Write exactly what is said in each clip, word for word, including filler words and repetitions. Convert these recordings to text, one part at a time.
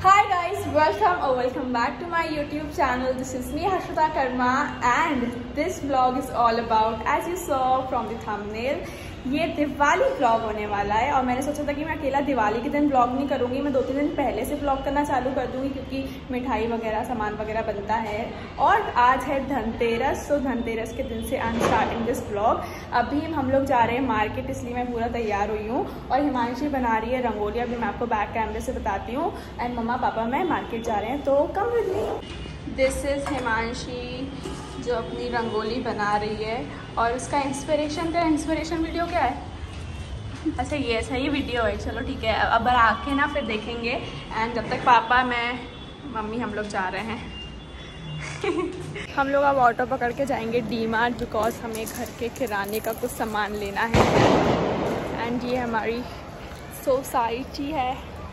Hi guys, welcome or welcome back to my YouTube channel. This is me Harshita Karma and this vlog is all about, as you saw from the thumbnail, ये Diwali vlog होने वाला है। और मैंने सोचा था कि मैं अकेला दिवाली के दिन व्लॉग नहीं करूँगी, मैं दो तीन दिन पहले से व्लॉग करना चालू कर दूँगी क्योंकि मिठाई वगैरह सामान वगैरह बनता है। और आज है धनतेरस, तो धनतेरस के दिन से I am starting this vlog. अभी हम लोग जा रहे हैं मार्केट, इसलिए मैं पूरा तैयार हुई हूँ। और हिमांशी बना रही है रंगोली, अभी मैं आपको बैक कैमरे से बताती हूँ। एंड मम्मा पापा मैं मार्केट जा रहे हैं, तो come with me. This is Himanshi जो अपनी रंगोली बना रही है। और उसका इंस्पिरेशन का इंस्पिरेशन वीडियो क्या है? अच्छा ये ऐसा ही वीडियो है। चलो ठीक है, अब आके ना फिर देखेंगे। एंड जब तक पापा मैं मम्मी हम लोग जा रहे हैं हम लोग अब ऑटो पकड़ के जाएंगे डी मार्ट, बिकॉज हमें घर के किराने का कुछ सामान लेना है। एंड ये हमारी सोसाइटी है।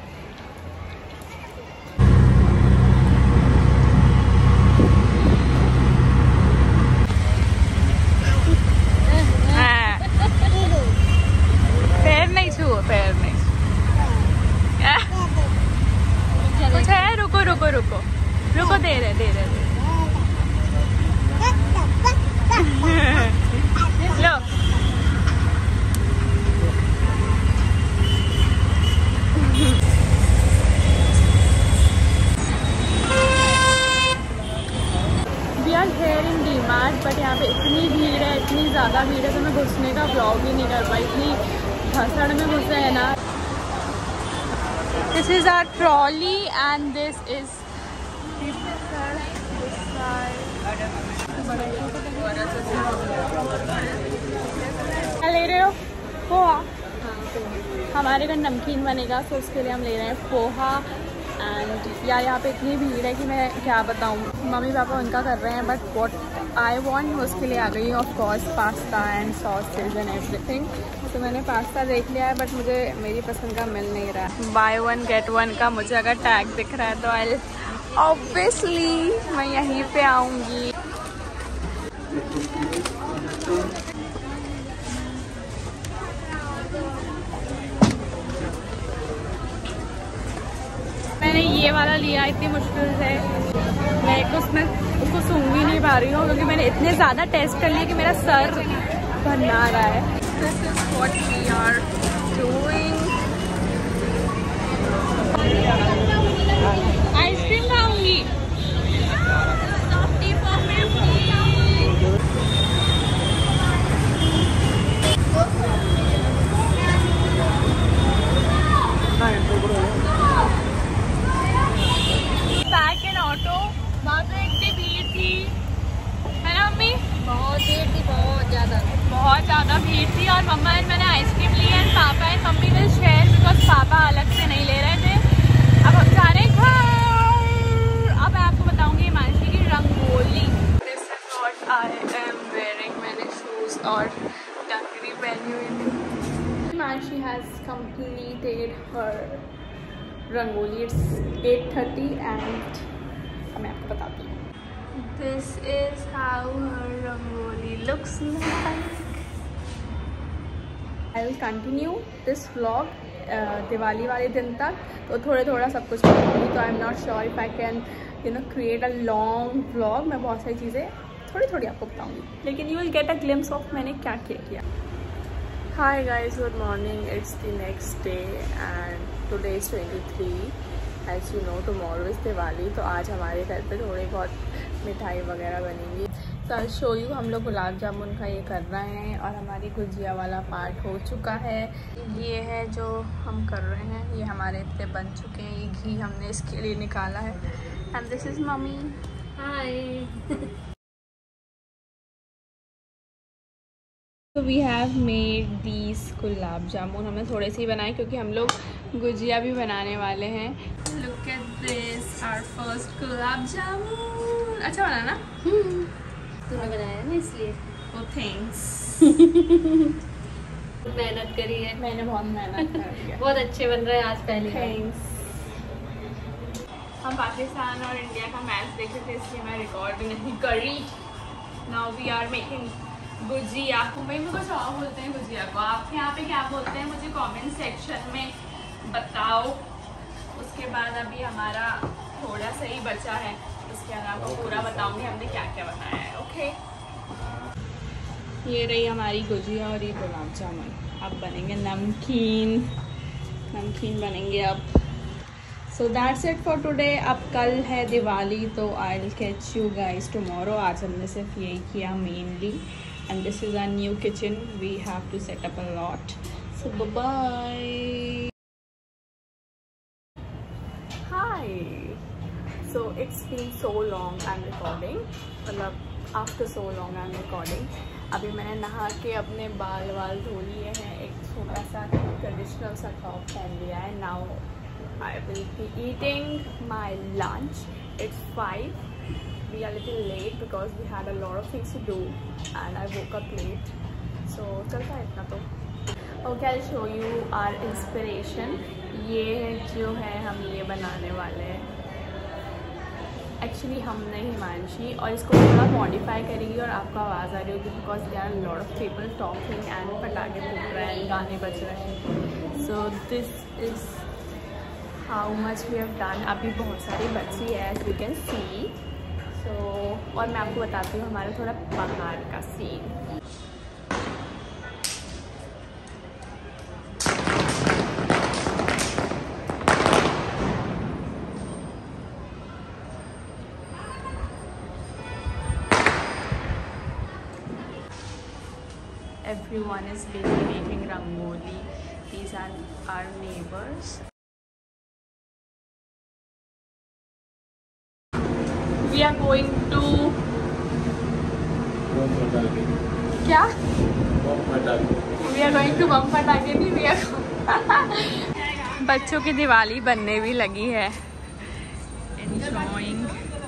पैर नहीं छुओ, पैर नहीं कुछ है। रुको रुको रुको रुको, दे रहे दे रहे लो। We are here in DMart, but यहाँ पे इतनी भीड़ है, इतनी ज़्यादा भीड़ है तो मैं घुसने का ब्लॉग ही नहीं कर पाई, इतनी भसड़ में घुसे है ना। This is our trolley and this is क्या ले रहे हो? पोहा। हमारे घर नमकीन बनेगा, तो उसके लिए हम ले रहे हैं पोहा। एंड यार यहाँ पे इतनी भीड़ है कि मैं क्या बताऊँ। मम्मी पापा उनका कर रहे हैं, बट व्हाट आई वांट उसके लिए आ गई हूँ। Of course pasta and sausage and everything. तो मैंने पास्ता देख लिया है, बट मुझे मेरी पसंद का मिल नहीं रहा है। बाय वन गेट वन का मुझे अगर टैग दिख रहा है तो आई ऑब्वियसली मैं यहीं पे आऊँगी। मैंने ये वाला लिया इतनी मुश्किल से, मैं उसमें उसको सूंघ भी नहीं पा रही हूँ क्योंकि मैंने इतने ज़्यादा टेस्ट कर लिया कि मेरा सर भरना रहा है। This is what we are doing. Ice cream खाऊंगी। बैक इन ऑटो, वहाँ पे इतनी भीड़ थी, है ना मम्मी? बहुत भीड़ थी, बहुत ज़्यादा बहुत ज़्यादा भीड़ थी। और मम्मा एंड मैंने आइसक्रीम ली एंड पापा एंड मम्मी विल शेयर, बिकॉज पापा अलग से नहीं ले रहे थे। अब हम जा रहे हैं घर। अब मैं आपको बताऊंगी हिमांशी की rangoli. This is what I am wearing. मैंने शूज और टकरी पहनी हुई थी। Himanshi has completed her rangoli. It's eight thirty and मैं आपको बताती हूँ। This is how her rangoli looks like. I will continue this vlog uh, Diwali वाले दिन तक, तो थोड़े थोड़ा सब कुछ करूँगी। तो I am not sure if I can you know create a long vlog. मैं बहुत सारी चीज़ें थोड़ी थोड़ी आपको बताऊँगी, लेकिन you will get a glimpse of मैंने क्या क्या किया। Hi guys, good morning. It's the next day and today is twenty three. As you know tomorrow is Diwali. तो आज हमारे घर पे थोड़ी बहुत मिठाई वगैरह बनेंगी। तो आई शो यू, हम लोग गुलाब जामुन का ये कर रहे हैं और हमारी गुजिया वाला पार्ट हो चुका है। ये है जो हम कर रहे हैं, ये हमारे इतने बन चुके हैं। ये घी हमने इसके लिए निकाला है। And this is mummy. Hi. तो we have made these gulab jamun. हमने थोड़े से ही बनाए क्योंकि हम लोग गुजिया भी बनाने वाले हैं। Look at this, our first gulab jamun. अच्छा बना ना? तूने बनाया ना इसलिए। Oh thanks. मेहनत करी है मैंने, बहुत मेहनत करी है। बहुत अच्छे बन रहे हैं आज पहले। थैंक्स। हम पाकिस्तान और इंडिया का मैच देखे थे, इसलिए मैं रिकॉर्ड नहीं करी। Now we are making gujiya. Mumbai में कुछ और बोलते हैं गुजिया को, आपके यहाँ पे क्या बोलते हैं मुझे कमेंट सेक्शन में बताओ। उसके उसके बाद अभी हमारा थोड़ा सा ही बचा है, उसके बाद आपको पूरा बताऊंगी हमने क्या क्या बनाया है। ओके, ये रही हमारी गुजिया और ये गुलाब जामुन। अब बनेंगे नमकीन, नमकीन बनेंगे अब। So that's it for today. अब कल है दिवाली, तो I will catch you guys tomorrow. आज हमने सिर्फ यही किया mainly, and this is our new kitchen, we have to set up a lot. So bye bye. Hi, so it's been so long I am recording, मतलब after so long I am recording. अभी मैंने नहा के अपने बाल वाल धो लिए हैं, एक छोटा सा ट्रेडिशनल सा टॉप पहन लिया है। Now I will be eating my lunch. It's five. We are a little late because we had a lot of things to do and I woke up late. So चलता है इतना तो। Okay, I'll show you our inspiration. ये जो है हम ये बनाने वाले हैं। Actually हम नहीं हिमांशी, और इसको थोड़ा मॉडिफाई करेंगी और आपको आवाज़ आ रही होगी because there are lot of people talking and पटाखे फूट रहे हैं, गाने बज रहे हैं। So this is how much we have done. अभी बहुत सारी बची है as you can see. So और मैं आपको बताती हूँ हमारा थोड़ा बाहर का scene. Everyone is busy making rangoli. These are our neighbors. We are going to क्या? We are going to bomb पटाखे नहीं, we are बच्चों की दिवाली बनने भी लगी है। Enjoying.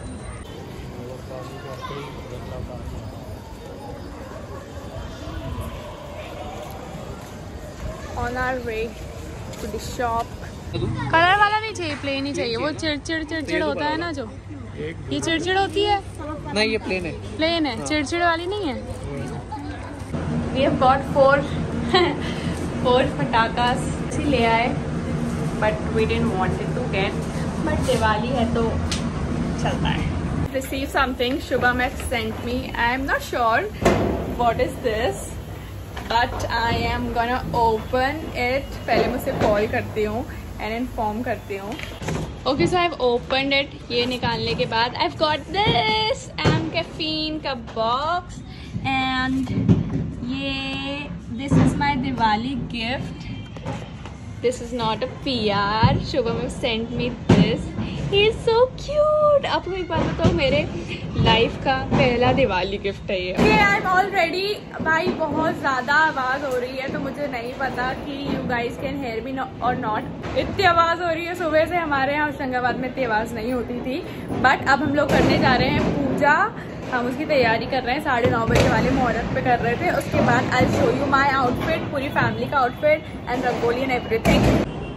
On our way to the shop. Colour वाला नहीं चाहिए, प्लेन ही चाहिए। वो चिड़चिड़ चिड़चिड़ होता है ना जो, ये चिड़चिड़ होती है। नहीं, ये प्लेन है। प्लेन है, चिड़चिड़ वाली नहीं है। We have got four four पटाखास ले आए, but we didn't want it to get. But Diwali है तो चलता है। Receive something Shubham has sent me. I am not sure what is this, but I am gonna open it. पहले मुझसे call करती हूँ and inform करती हूँ। Okay, so I've opened it. ये निकालने के बाद I've got this am caffeine का box and ये this is my Diwali gift. This is not a P R. Shubham has sent me this. He is so cute. आपको एक बात बताओ, मेरे लाइफ का पहला दिवाली गिफ्ट है ये। Okay, I'm all ready. भाई बहुत ज़्यादा आवाज़ हो रही है तो मुझे नहीं पता कि you guys can hear me or not. इतनी आवाज़ हो रही है, सुबह से हमारे यहाँ होशंगाबाद में इतनी आवाज़ नहीं होती थी। बट अब हम लोग करने जा रहे हैं पूजा, हम उसकी तैयारी कर रहे हैं। साढ़े नौ बजे वाले मुहूर्त पे कर रहे थे। उसके बाद I show you my outfit, पूरी फैमिली का outfit and rangoli and everything.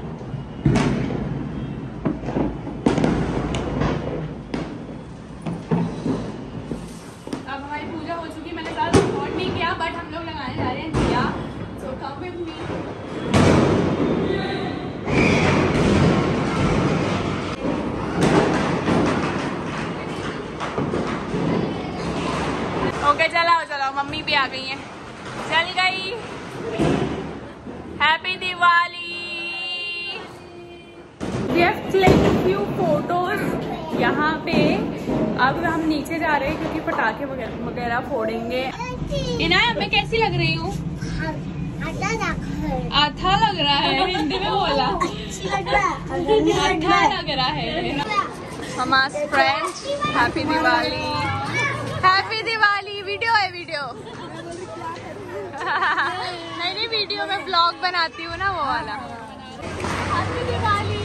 But हम लोग लगाने जा रहे हैं दिया, सो कम विद मी। ओके, चलाओ चलाओ, मम्मी भी आ गई हैं। चल गई। Happy Diwali. We have clicked few photos यहाँ पे। अब हम नीचे जा रहे हैं क्योंकि पटाखे वगैरह फोड़ेंगे। इनाया, मैं कैसी लग रही हूँ? अच्छा लग रहा है, हिंदी में बोला। अच्छा लग रहा है। हमारे friends, happy Diwali, happy Diwali. Video है, वीडियो नहीं नहीं वीडियो में ब्लॉग बनाती हूँ ना, वो वाला। हैप्पी दिवाली।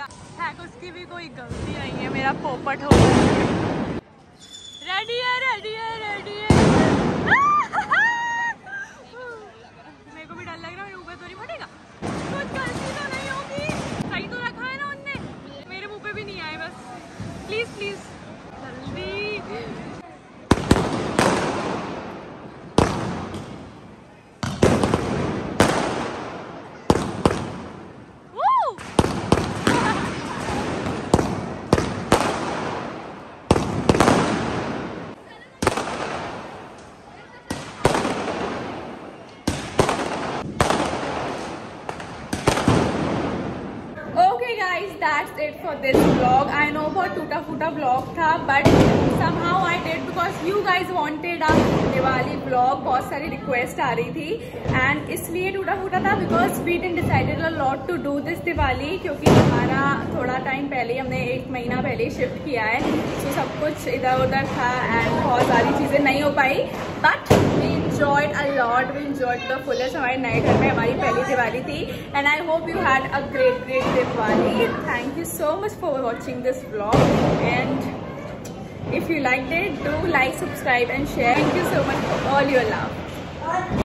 है उसकी भी कोई गलती नहीं है, मेरा पोपट हो गया। रेडी है रेडी है रेडी है। मेरे को भी डर लग रहा है, ऊपर तो नहीं फटेगा, कुछ गलती तो नहीं होगी। सही तो रखा है ना उनने, मेरे मुंह पे भी नहीं आए बस। प्लीज प्लीज जल्दी। Guys, that's it for this vlog. I know बहुत टूटा फूटा vlog था, but somehow I did because you guys wanted a Diwali vlog. बहुत सारी request आ रही थी and इसलिए टूटा फूटा था because we didn't decided a lot to do this Diwali, क्योंकि हमारा थोड़ा टाइम पहले, हमने एक महीना पहले शिफ्ट किया है, तो सब कुछ इधर उधर था and बहुत सारी चीज़ें नहीं हो पाई, but we enjoyed a lot. We enjoyed the fullest. हमारे नए घर में हमारी पहली दिवाली थी and I hope you had a great great Diwali. Thank you so much for watching this vlog, and if you liked it, do like, subscribe and share. Thank you so much for all your love.